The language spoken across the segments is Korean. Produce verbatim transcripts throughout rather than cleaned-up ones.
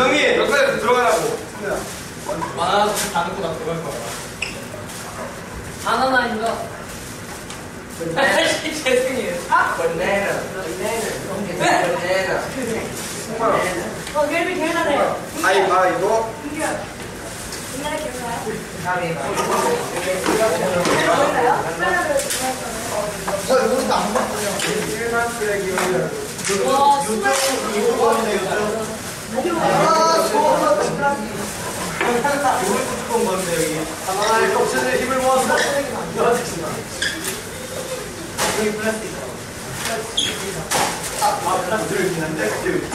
이성이 역사에 들어가라고. 아, 다른 거나 들어갈 거야. 바나나인가? 죄송해요. 아, 바나나. 바나나. 바나나. 어, gel비 개나네. 가위바위보. 옛날에 기억나요? 저 이것도 안 봤어요. 일만 쓰레기 올려. 와, 수박. 아, 소금 플라스틱. 이걸 두꺼운 건데 여기. 하나의 껍질에 힘을 모아서 떨어지지마. 여기 플라스틱. 아, 아, 플라스틱이긴 한데.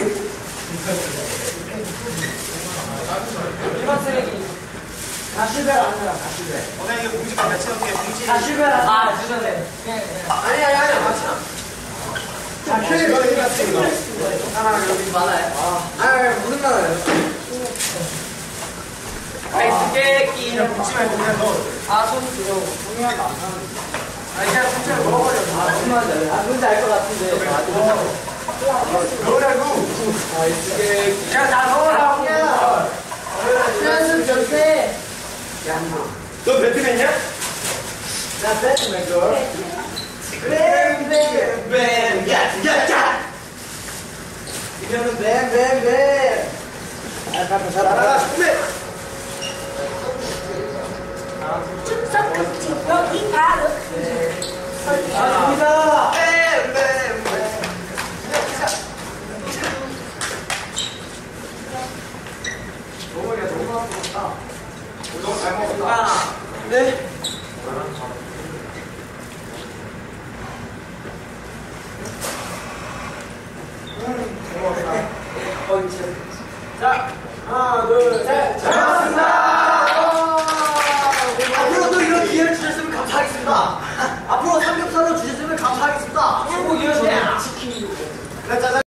일반 쓰레기. 가시벨 아니야, 가시벨. 오늘 이거 봉지 같이 넣게 봉지. 가시벨 아, 주전에. 아니 아니 아니 맞잖아. 가시벨 이거 플라스틱. 하나 여기 많아요. 아, 아니 무슨 말이에요? 아이스케이크. 그냥 묻지 말고 그냥 넣어. 아, 손 들어. 동의하면 안 하는. 아니 그냥 천천히 먹어버려. 아, 무슨 말인지 아, 뭔지 알 것 같은데. 넣으라고. 아이스케이크. 야, 다 넣으라고. 그냥. 수연수 전세. 너 배트맨이야? 나 배트맨 걸. 뱀뱀뱀 야야야. 이거는 뱀뱀뱀. 아, 가끔 잘 알아. 준비. 축석급지 여기 바로. 아, 갑니다. 뱀뱀뱀. 너무 야 너무 맛있다. 너무 잘 먹었다. 네. 자, 하나, 둘, 셋. 잘 먹었습니다. 앞으로도 이런 기회를 주셨으면 감사하겠습니다.